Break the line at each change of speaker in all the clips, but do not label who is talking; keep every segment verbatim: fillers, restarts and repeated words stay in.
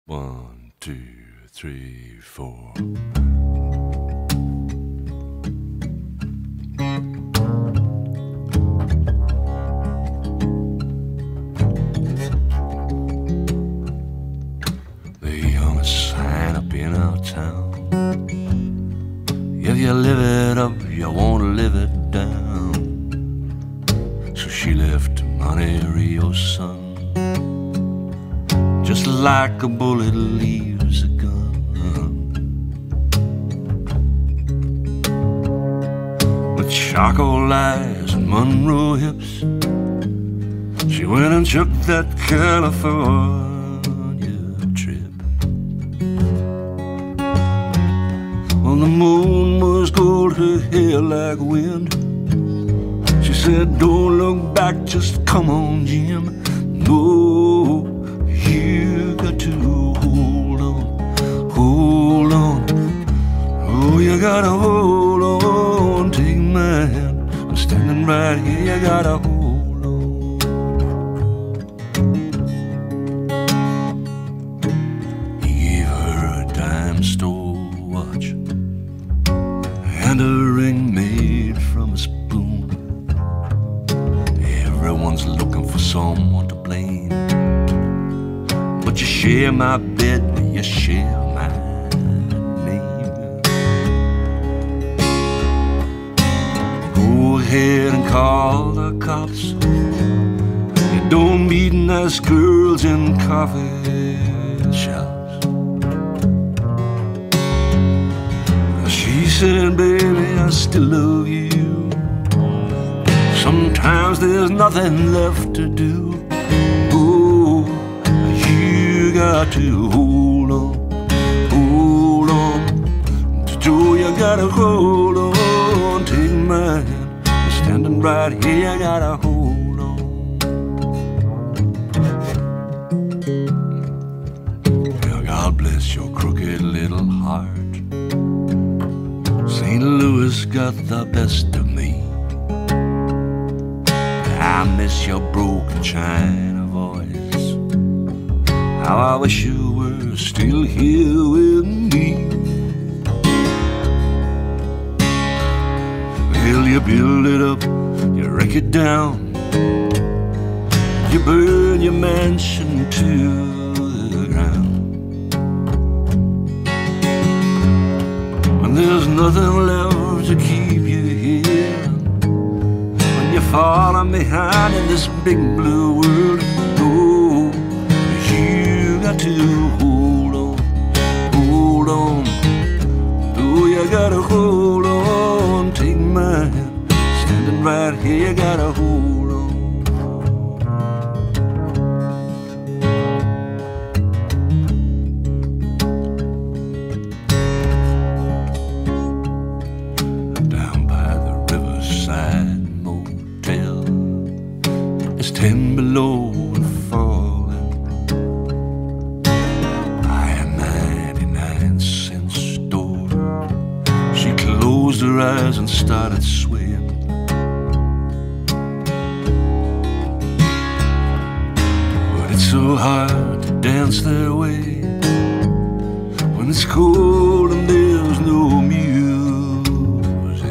One, two, three, four. They hung a sign up in our town. If you live it up, you won't live it down. So she left Monte Rio, son, just like a bullet leaves a gun. With charcoal eyes and Monroe hips, she went and took that California trip. Well, the moon was gold, her hair like wind. She said, don't look back, just come on, Jim. No, you got to hold on, hold on. Oh, you gotta hold on, take my hand, I'm standing right here, you gotta hold on. He gave her a dime store watch and a ring made from a spoon. Everyone's looking for someone to blame, but you share my bed, you share my name. Go ahead and call the cops. You don't meet nice girls in coffee shops. She said, baby, I still love you. Sometimes there's nothing left to do. You got to hold on, hold on. Do you gotta hold on, take my hand, I'm standing right here, you gotta hold on. Well, God bless your crooked little heart. Saint Louis got the best of me. I miss your broken China voice. How I wish you were still here with me. Well, you build it up, you wreck it down, you burn your mansion to the ground. When there's nothing left to keep you here, when you're falling behind in this big blue world, oh, you got to hold on, hold on. Oh, you gotta hold on, take my hand, standing right here, you gotta hold on. Down by the riverside motel, it's ten below and falling. Closed her eyes and started swaying. But it's so hard to dance that way when it's cold and there's no music.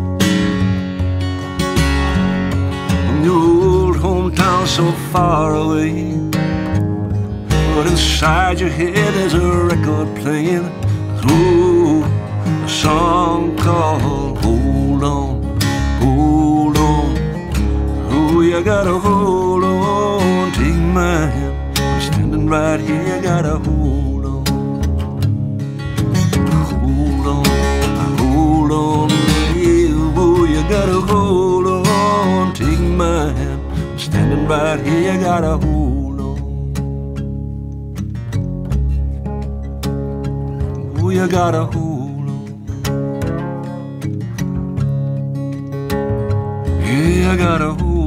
When your old hometown so far away, but inside your head there's a record playing. Oh, a song called Hold On, Hold On. Oh, you gotta hold on, take my hand, I'm standing right here, you gotta hold on. Hold on, hold on, yeah, oh, you gotta hold on, take my hand, I'm standing right here, you gotta hold on. Oh, you gotta hold on. I gotta hold